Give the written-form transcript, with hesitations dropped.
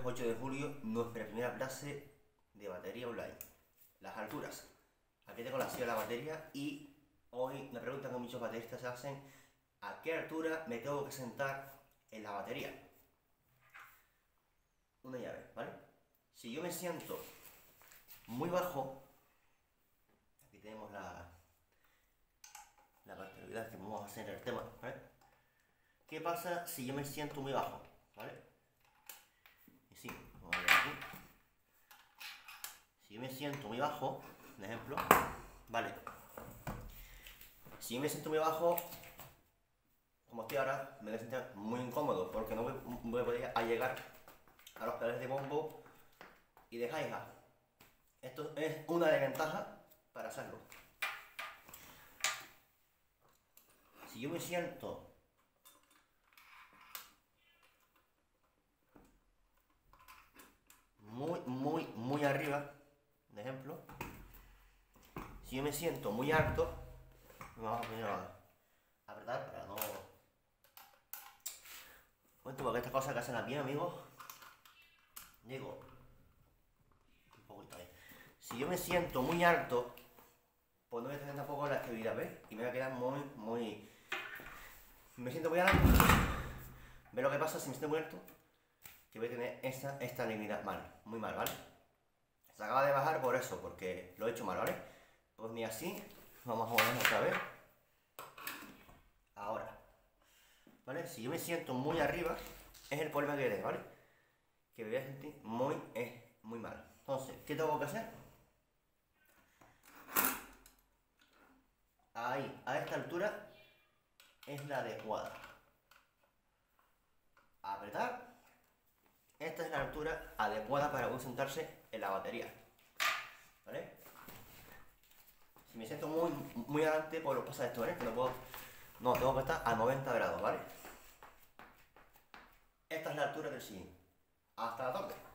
8 de julio, nuestra primera clase de batería online. Las alturas. Aquí tengo la silla de la batería y hoy me preguntan que muchos bateristas se hacen: ¿a qué altura me tengo que sentar en la batería? Una llave, ¿vale? Si yo me siento muy bajo, aquí tenemos la particularidad que vamos a hacer en el tema, ¿vale? ¿Qué pasa si yo me siento muy bajo? ¿Vale? Y sí, vamos a ver aquí. Si yo me siento muy bajo, por ejemplo, ¿vale? Si yo me siento muy bajo, como estoy ahora, me voy a sentir muy incómodo porque no voy a poder llegar a los pedales de bombo y de hi-hat. Esto es una desventaja para hacerlo. Si yo me siento muy arriba, de ejemplo, si yo me siento muy alto, vamos a poner a apretar para no... Cuento porque estas cosas que hacen bien, amigos. Digo, un poquito ahí. Si yo me siento muy alto, pues no voy a tener tampoco la estabilidad, ¿ves? Y me voy a quedar me siento muy alto. ¿Ves lo que pasa si me siento muy alto? Que voy a tener esta estabilidad mal, muy mal, ¿vale? Se acaba de bajar por eso, porque lo he hecho mal, ¿vale? Pues ni así, vamos a movernos otra vez. Ahora, ¿vale? Si yo me siento muy arriba, es el problema que tengo, ¿vale? Que me voy a sentir muy mal. Entonces, ¿qué tengo que hacer? Ahí, a esta altura, es la adecuada. Apretar. Esta es la altura adecuada para poder sentarse en la batería, ¿vale? Si me siento muy adelante, pues lo pasa esto, ¿vale? Que no, tengo que estar a 90 grados, ¿vale? Esta es la altura del sillín. Hasta la tarde.